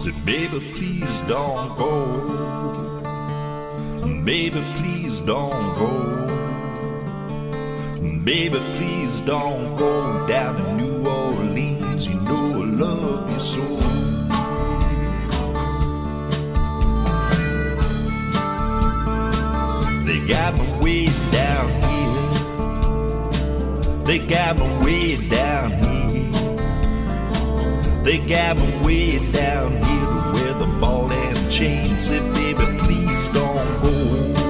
Said, baby, please don't go. Baby, please don't go. Baby, please don't go down to New Orleans. You know I love you so. They got me way down here. They got me way down here. They got me way down here to where the ball and chain. Said, baby, please don't go.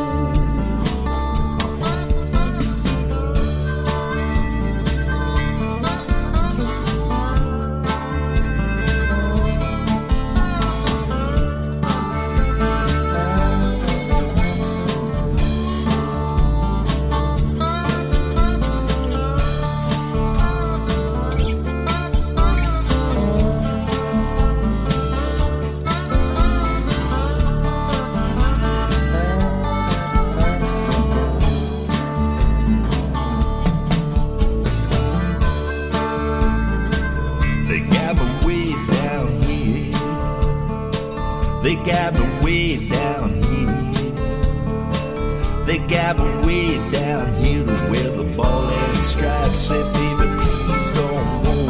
They got me way down here. They got me way down here to where the ball and stripes. Say, baby, please don't go.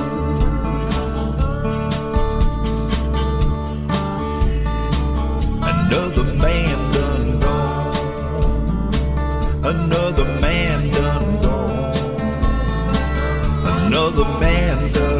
Another man done gone. Another man done gone. Another man done